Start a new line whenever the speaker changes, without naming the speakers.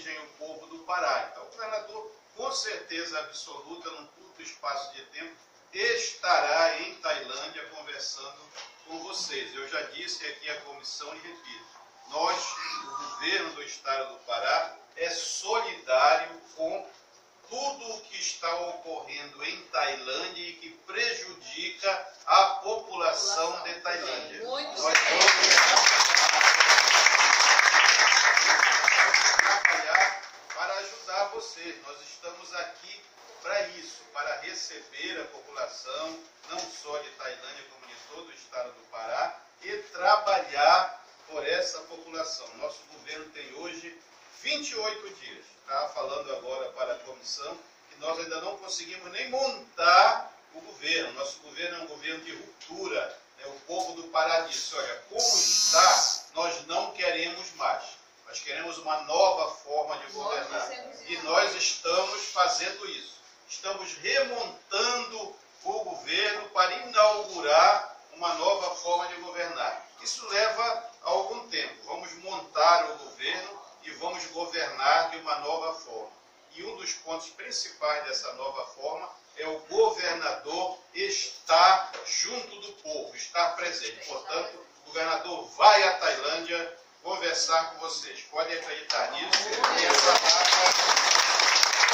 origem o povo do Pará. Então, o governador, com certeza absoluta, num curto espaço de tempo, estará em Tailândia conversando com vocês. Eu já disse aqui à comissão e repito, nós, o governo do estado do Pará, é solidário com tudo o que está ocorrendo em Tailândia e que prejudica a população de Tailândia. Nós vamos trabalhar para ajudar vocês. Nós estamos aqui para isso, para receber a população, não só de Tailândia, como de todo o estado do Pará, e trabalhar por essa população. Nosso governo tem hoje 28 dias. Estava falando agora para a comissão que nós ainda não conseguimos nem montar o governo. Nosso governo é um governo de ruptura. O povo do Pará disse, olha, como está, nós não queremos mais. Nós queremos uma nova forma de governar. E nós estamos fazendo isso. Estamos remontando o governo para inaugurar uma nova forma de governar. Isso leva algum tempo. Vamos montar o governo e vamos governar de uma nova forma. E um dos pontos principais dessa nova forma é o governador estar junto do povo, estar presente. Portanto, o governador vai à Tailândia conversar com vocês. Podem acreditar nisso. E essa data